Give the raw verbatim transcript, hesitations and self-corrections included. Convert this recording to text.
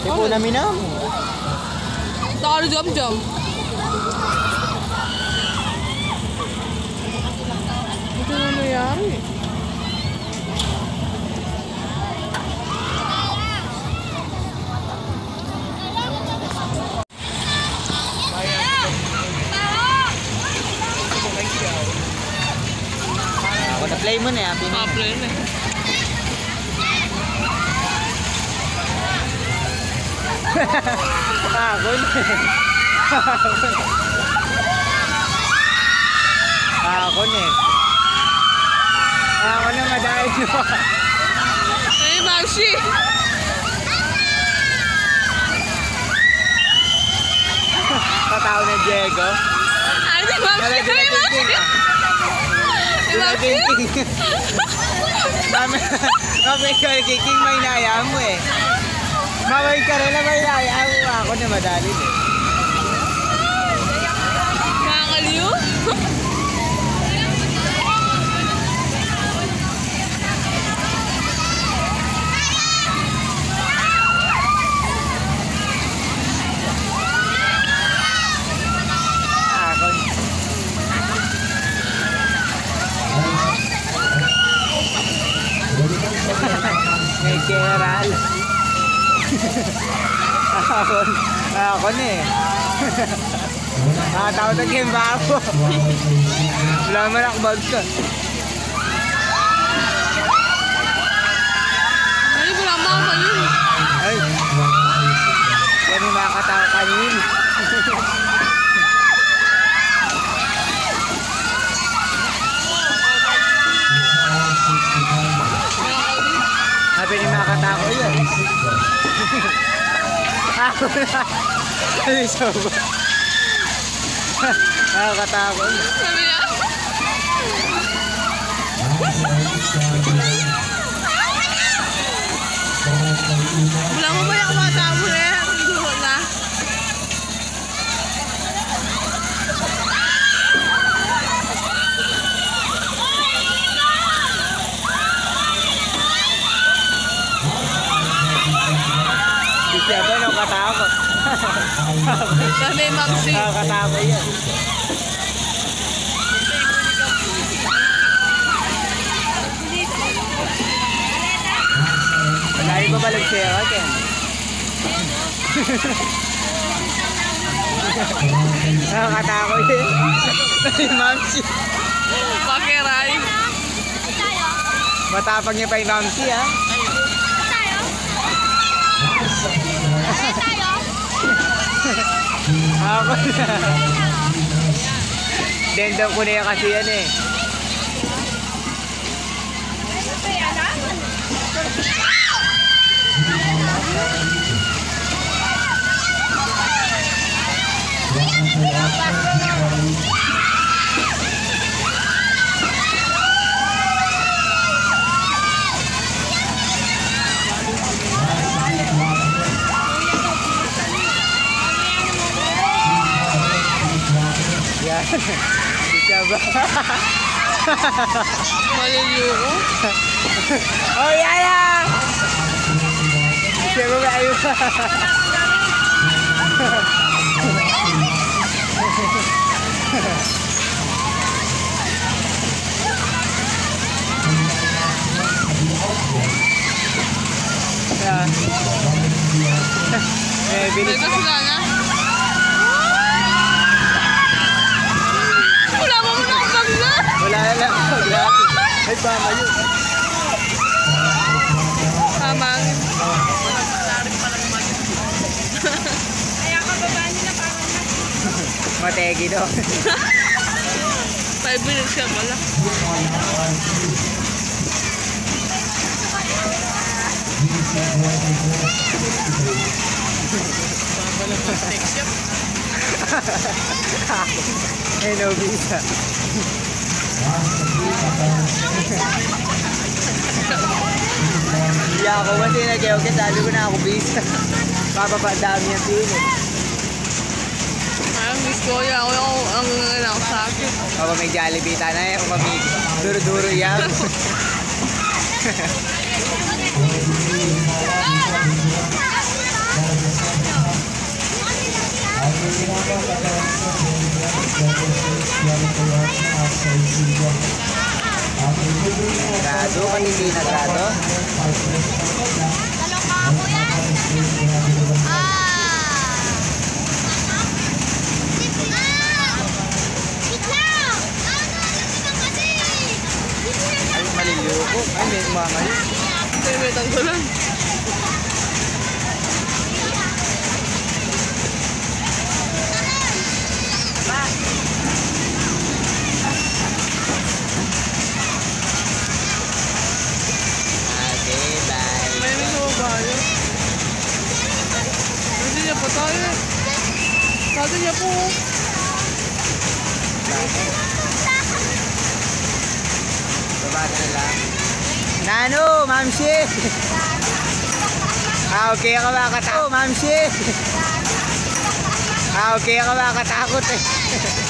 Tipo na minam. Tayo jam-jam. Ito na nangyari. Ako na play mo na eh. Pa-play na eh. Ako na eh. Ako na eh. Ako na madahil mo. Hey, Maxi! Patao na Diego. Ano si Maxi? Malay din na tingting ah. Si Maxi? Mami, mami ka kiking may naya mo eh. Maway ka rin na may naya mo. Ako na madali eh. Nakakaliw? Ako na. May keral. Ako, ako na eh. Nakatawag na game ba ako? Wala man ako bag ka. Ay, wala mama yun. Ay, yan yung makakatawa kanin. Sabi ni makakatawa yun. Ako na. Ay, soba. Nakakatawa yun. Sabi niya? Wala mo ba yung matabo na yan? Siguro na. Si Seba nung katakot. Sabi Maxi. Nakakatakot yan. Lagi ba balag siya atin? Nakakatakot yun. Ay, Mamsi. Pakiray. Matapang niya pa yung Mamsi, ha? Ako na. Dendam ko na yan kasi yan eh. Yan. Bisa ba? Maliliw ko. Oh, yaya! Bisa ba ba ayun? Yan. Eh, bilis Ito sila na. Wala mo mo na akong bagla. wala na lang. Ay, bama yun. Hamangin. Mategi daw. Five minutes ka pala. Eh, no visa. Hindi ako kasi nag-eoke, sabi ko na ako visa. Bababa dami yung pili. Ay, miss ko yan. Ako yung ang nanganak sa akin. Kapag may Jollibee na eh, o kami duro-duro yan. Nagrado, pati hindi nagrado. Talong ka ako yan. Ah! Sit lang! Sit lang! Ano? Lagyan kasi! Ay, malilioko. Ay, may mamali. Timitan ko lang. Okay, bye. May nito ba yun? Hindi niya pa tayo. Sabi niya po. Baba ka na lang. Nano, Mamsi! Ah, okay ka ba katakot? Mamsi! Ah, okay ka ba katakot eh?